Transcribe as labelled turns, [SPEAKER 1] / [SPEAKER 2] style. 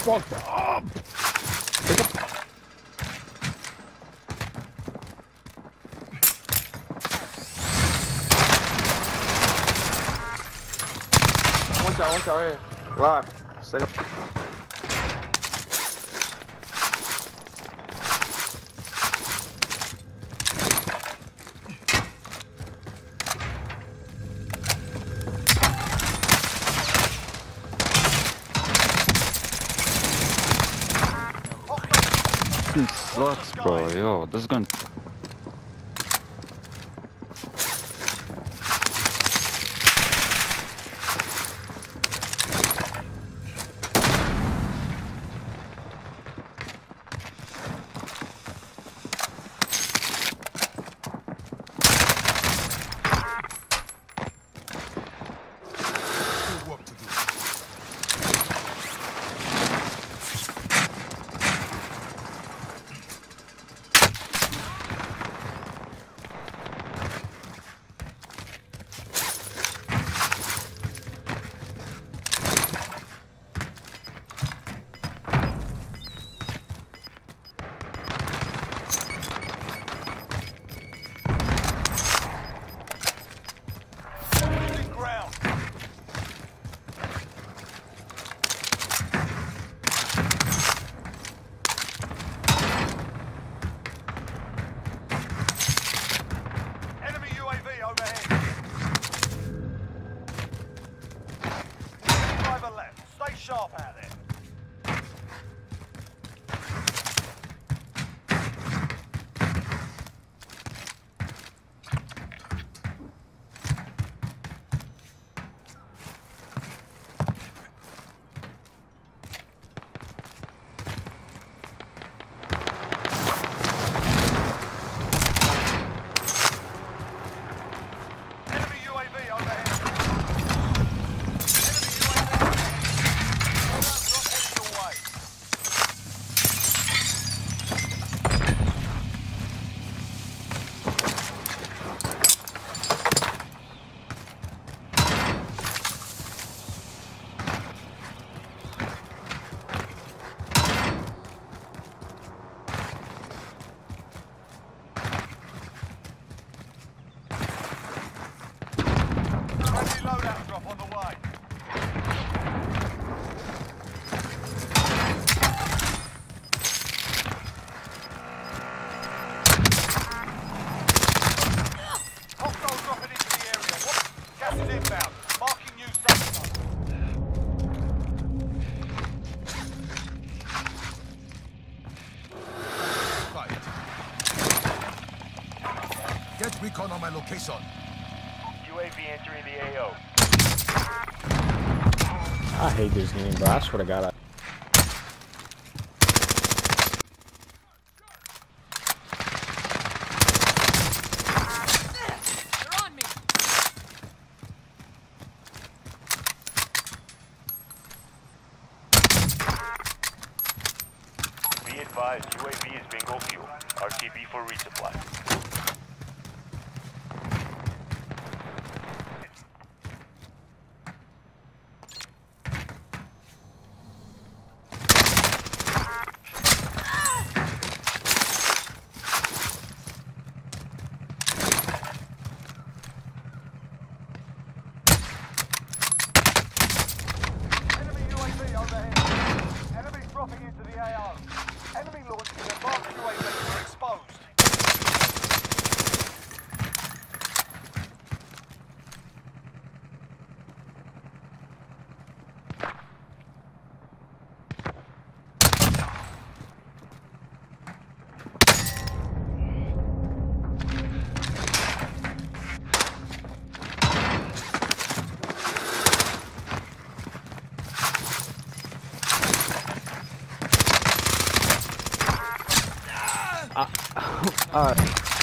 [SPEAKER 1] fucked up.
[SPEAKER 2] Watch out right here. Live. Stay up.
[SPEAKER 3] This sucks, bro. Yo, this gun.
[SPEAKER 4] Sharp out there. Enemy UAV overhead. Loadout drop on the way. Hostile dropping into the area. Gas is inbound. Marking new sector.
[SPEAKER 1] Get recon on my location.
[SPEAKER 4] UAV entering the AO.
[SPEAKER 5] I hate this game, bro. I swear to God.
[SPEAKER 6] They're on me.
[SPEAKER 4] Be advised, UAV is bingo fuel. RTB for resupply. Overhead. Enemy dropping into the AO. Enemy launching an advanced UAV are exposed.
[SPEAKER 5] Alright.